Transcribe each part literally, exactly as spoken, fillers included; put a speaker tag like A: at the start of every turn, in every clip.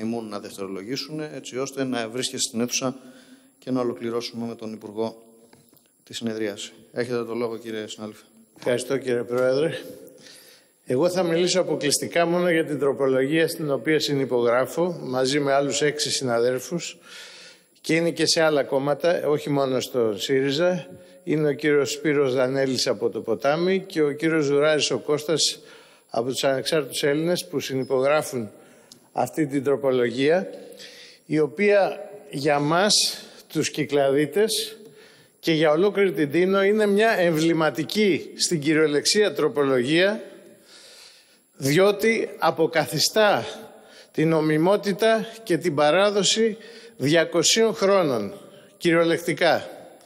A: ήμουν να δευτερολογήσουν, έτσι ώστε να βρίσκεστε στην αίθουσα και να ολοκληρώσουμε με τον Υπουργό τη συνεδρίαση. Έχετε το λόγο, κύριε συνάδελφε.
B: Ευχαριστώ, κύριε Πρόεδρε. Εγώ θα μιλήσω αποκλειστικά μόνο για την τροπολογία στην οποία συνυπογράφω μαζί με άλλους έξι συναδέλφους και είναι και σε άλλα κόμματα, όχι μόνο στο ΣΥΡΙΖΑ. Είναι ο κύριος Σπύρος Δανέλης από το Ποτάμι και ο κύριος Ζουράρης ο Κώστας από τους Ανεξάρτητους Έλληνες που συνυπογράφουν αυτή την τροπολογία, η οποία για μας τους Κυκλαδίτες και για ολόκληρη την Τίνο είναι μια εμβληματική στην κυριολεξία τροπολογία, διότι αποκαθιστά την νομιμότητα και την παράδοση διακοσίων χρόνων, κυριολεκτικά.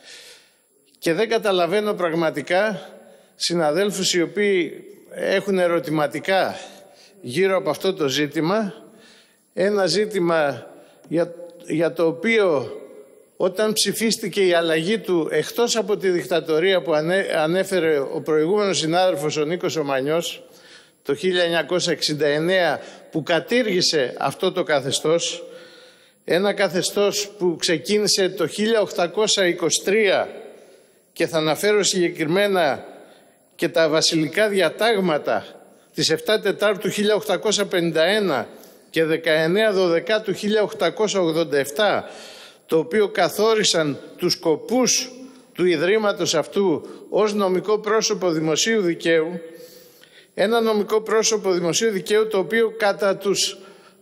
B: Και δεν καταλαβαίνω πραγματικά συναδέλφους οι οποίοι έχουν ερωτηματικά γύρω από αυτό το ζήτημα, ένα ζήτημα για, για το οποίο όταν ψηφίστηκε η αλλαγή του εκτός από τη δικτατορία που ανέ, ανέφερε ο προηγούμενος συνάδελφος ο Νίκος Ομανιός το χίλια εννιακόσια εξήντα εννέα, που κατήργησε αυτό το καθεστώς, ένα καθεστώς που ξεκίνησε το χίλια οκτακόσια είκοσι τρία και θα αναφέρω συγκεκριμένα και τα βασιλικά διατάγματα της επτά Τετάρτου χίλια οκτακόσια πενήντα ένα και δεκαεννέα Δωδεκάτου χίλια οκτακόσια ογδόντα επτά, το οποίο καθόρισαν τους σκοπούς του Ιδρύματος αυτού ως νομικό πρόσωπο δημοσίου δικαίου, ένα νομικό πρόσωπο δημοσίου δικαίου το οποίο κατά τους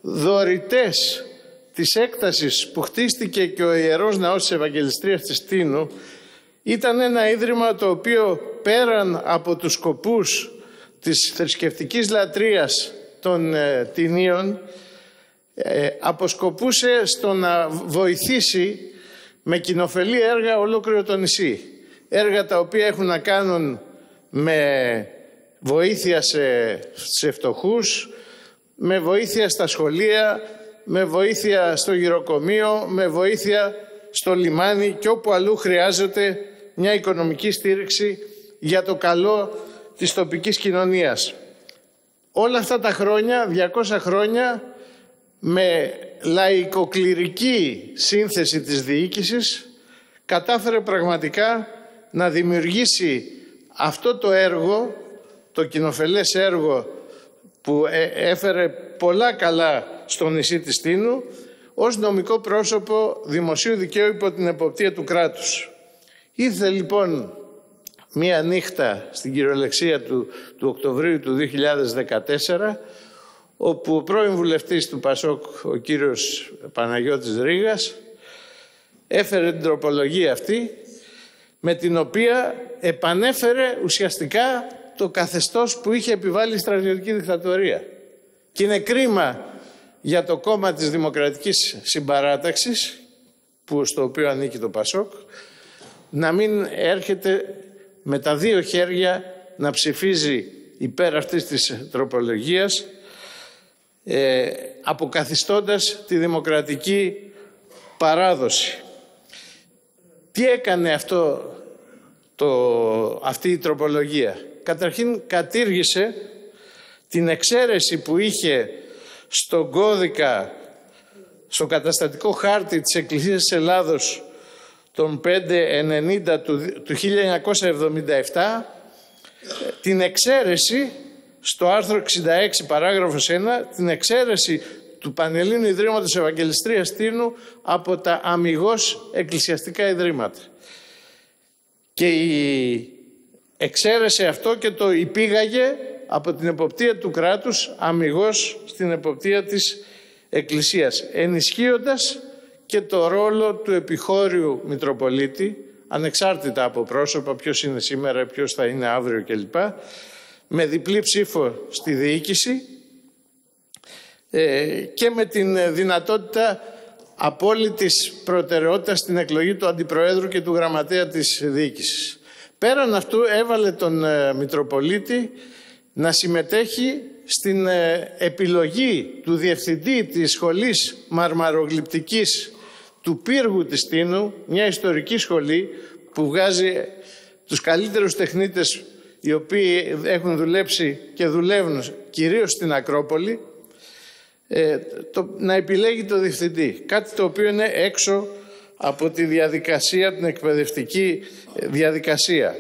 B: δωρητές της έκτασης που χτίστηκε και ο Ιερός Ναός της Ευαγγελιστρίας της Τίνου ήταν ένα ίδρυμα το οποίο πέραν από τους σκοπούς της θρησκευτικής λατρείας των ε, Τινίων ε, αποσκοπούσε στο να βοηθήσει με κοινοφελή έργα ολόκληρο το νησί. Έργα τα οποία έχουν να κάνουν με βοήθεια σε, σε φτωχούς, με βοήθεια στα σχολεία, με βοήθεια στο γυροκομείο, με βοήθεια στο λιμάνι και όπου αλλού χρειάζεται μια οικονομική στήριξη για το καλό της τοπικής κοινωνίας. Όλα αυτά τα χρόνια, διακόσια χρόνια, με λαϊκοκληρική σύνθεση της διοίκησης, κατάφερε πραγματικά να δημιουργήσει αυτό το έργο, το κοινοφελές έργο που έφερε πολλά καλά στο νησί της Τίνου, ως νομικό πρόσωπο δημοσίου δικαίου υπό την εποπτεία του κράτους. Ήρθε λοιπόν μία νύχτα στην κυριολεξία του, του Οκτωβρίου του δύο χιλιάδες δεκατέσσερα, όπου ο πρώην βουλευτής του Πασόκ, ο κύριος Παναγιώτης Ρήγας, έφερε την τροπολογία αυτή, με την οποία επανέφερε ουσιαστικά το καθεστώς που είχε επιβάλει η στρατιωτική δικτατορία. Και είναι κρίμα για το κόμμα της Δημοκρατικής Συμπαράταξης, που στο οποίο ανήκει το Πασόκ, να μην έρχεται με τα δύο χέρια να ψηφίζει υπέρ αυτής της τροπολογίας, ε, αποκαθιστώντας τη δημοκρατική παράδοση. Τι έκανε αυτό, το, αυτή η τροπολογία? Καταρχήν κατήργησε την εξαίρεση που είχε στον κώδικα, στο καταστατικό χάρτη της Εκκλησίας της Ελλάδος των πεντακόσια ενενήντα του, του χίλια εννιακόσια εβδομήντα επτά, την εξαίρεση στο άρθρο εξήντα έξι παράγραφος ένα, την εξαίρεση του Πανελλήνιου Ιδρύματος Ευαγγελιστρίας Τίνου από τα αμιγώς εκκλησιαστικά ιδρύματα. Και η εξαίρεσε αυτό και το υπήγαγε από την εποπτεία του κράτους αμιγώς στην εποπτεία της Εκκλησίας, ενισχύοντας και το ρόλο του επιχώριου Μητροπολίτη, ανεξάρτητα από πρόσωπα, ποιος είναι σήμερα, ποιος θα είναι αύριο κλπ, με διπλή ψήφο στη διοίκηση ε, και με την δυνατότητα απόλυτης προτεραιότητας στην εκλογή του Αντιπροέδρου και του Γραμματέα της Διοίκησης. Πέραν αυτού έβαλε τον ε, Μητροπολίτη να συμμετέχει στην ε, επιλογή του Διευθυντή της Σχολής Μαρμαρογλυπτικής του Πύργου της Τίνου, μια ιστορική σχολή που βγάζει τους καλύτερους τεχνίτες οι οποίοι έχουν δουλέψει και δουλεύουν κυρίως στην Ακρόπολη, ε, το, να επιλέγει το διευθυντή. Κάτι το οποίο είναι έξω από τη διαδικασία, την εκπαιδευτική διαδικασία.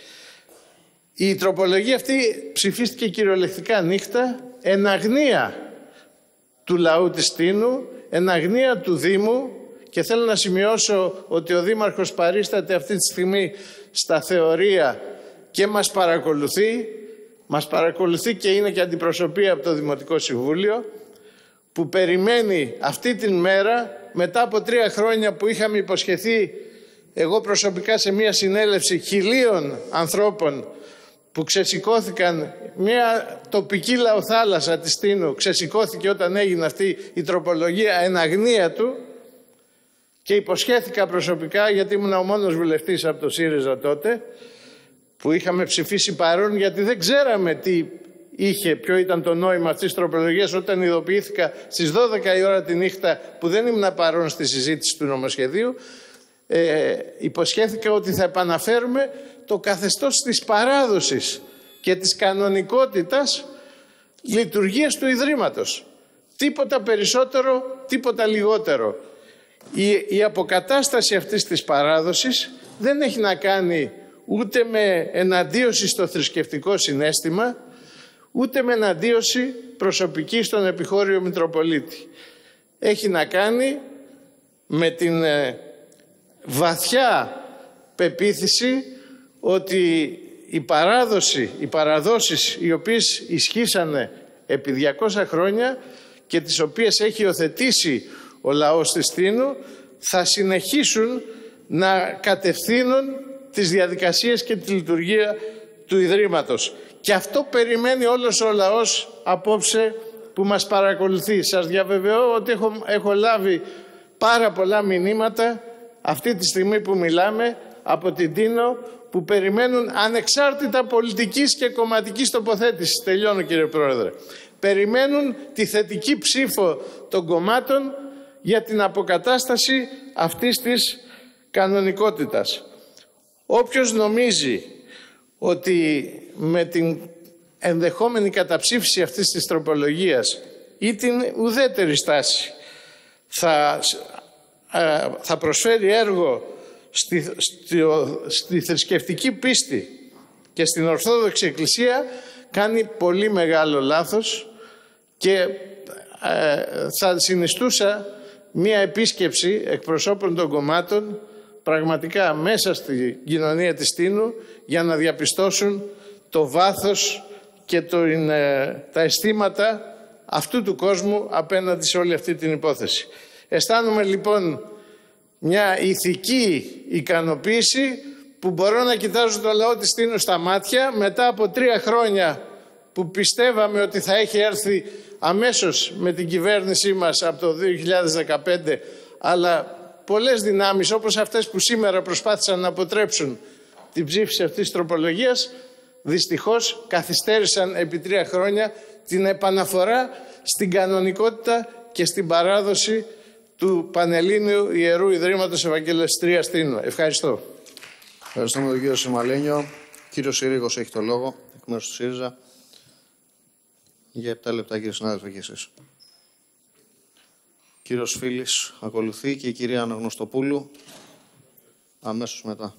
B: Η τροπολογία αυτή ψηφίστηκε κυριολεκτικά νύχτα, εν αγνία του λαού της Τίνου, εν αγνία του Δήμου, και θέλω να σημειώσω ότι ο Δήμαρχος παρίσταται αυτή τη στιγμή στα θεωρία και μας παρακολουθεί, μας παρακολουθεί και είναι και αντιπροσωπεία από το Δημοτικό Συμβούλιο, που περιμένει αυτή την μέρα, μετά από τρία χρόνια που είχαμε υποσχεθεί, εγώ προσωπικά σε μια συνέλευση χιλίων ανθρώπων που ξεσηκώθηκαν, μια τοπική λαοθάλασσα της Τίνου ξεσηκώθηκε όταν έγινε αυτή η τροπολογία εν αγνία του, και υποσχέθηκα προσωπικά, γιατί ήμουν ο μόνος βουλευτής από το ΣΥΡΙΖΑ τότε που είχαμε ψηφίσει παρόν, γιατί δεν ξέραμε τι είχε, ποιο ήταν το νόημα αυτής της τροπολογίας, όταν ειδοποιήθηκα στις δώδεκα η ώρα τη νύχτα που δεν ήμουν παρόν στη συζήτηση του νομοσχεδίου. Ε, υποσχέθηκα ότι θα επαναφέρουμε το καθεστώς της παράδοσης και της κανονικότητας λειτουργίας του Ιδρύματος. Τίποτα περισσότερο, τίποτα λιγότερο. Η, η αποκατάσταση αυτής της παράδοσης δεν έχει να κάνει ούτε με εναντίωση στο θρησκευτικό συναίσθημα, ούτε με εναντίωση προσωπική στον επιχώριο Μητροπολίτη. Έχει να κάνει με την ε, βαθιά πεποίθηση ότι η παράδοση, οι παραδόσεις οι οποίες ισχύσανε επί διακόσια χρόνια και τις οποίες έχει υιοθετήσει ο λαός της Τίνου, θα συνεχίσουν να κατευθύνουν τις διαδικασίες και τη λειτουργία του Ιδρύματος. Και αυτό περιμένει όλος ο λαός απόψε που μας παρακολουθεί. Σας διαβεβαιώ ότι έχω, έχω λάβει πάρα πολλά μηνύματα αυτή τη στιγμή που μιλάμε από την Τίνο, που περιμένουν ανεξάρτητα πολιτικής και κομματικής τοποθέτησης. Τελειώνω, κύριε Πρόεδρε. Περιμένουν τη θετική ψήφο των κομμάτων για την αποκατάσταση αυτής της κανονικότητας. Όποιος νομίζει ότι με την ενδεχόμενη καταψήφιση αυτής της τροπολογίας ή την ουδέτερη στάση θα, θα προσφέρει έργο στη, στη, στη θρησκευτική πίστη και στην Ορθόδοξη Εκκλησία, κάνει πολύ μεγάλο λάθος, και ε, θα συνιστούσα μία επίσκεψη εκπροσώπων των κομμάτων πραγματικά μέσα στη κοινωνία της Τίνου για να διαπιστώσουν το βάθος και το, ε, τα αισθήματα αυτού του κόσμου απέναντι σε όλη αυτή την υπόθεση. Αισθάνομαι λοιπόν μια ηθική ικανοποίηση που μπορώ να κοιτάζω το λαό της Τίνου στα μάτια μετά από τρία χρόνια που πιστεύαμε ότι θα έχει έρθει αμέσως με την κυβέρνησή μας από το δύο χιλιάδες δεκαπέντε, αλλά πολλές δυνάμεις όπως αυτές που σήμερα προσπάθησαν να αποτρέψουν την ψήφιση αυτής της τροπολογίας, δυστυχώς καθυστέρησαν επί τρία χρόνια την επαναφορά στην κανονικότητα και στην παράδοση του Πανελλήνιου Ιερού Ιδρύματος Ευαγγελιστρίας Τίνου. Ευχαριστώ.
A: Ευχαριστούμε τον κύριο Σιμαλένιο. Κύριος Συρίγος έχει το λόγο, εκ μέρους του ΣΥΡΙΖΑ. Για επτά λεπτά, κύριε συνάδελφε, και εσείς. Κύριος Φίλης ακολουθεί και η κυρία Αναγνωστοπούλου αμέσως μετά.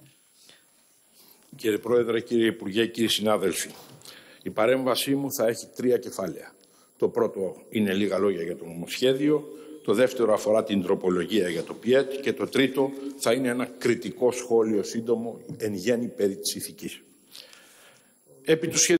C: Κύριε Πρόεδρε, κύριε Υπουργέ, κύριοι συνάδελφοι, η παρέμβασή μου θα έχει τρία κεφάλαια. Το πρώτο είναι λίγα λόγια για το νομοσχέδιο, το δεύτερο αφορά την τροπολογία για το ΠΙΕΤ και το τρίτο θα είναι ένα κριτικό σχόλιο σύντομο εν γέννη περί της ηθικής. Επί του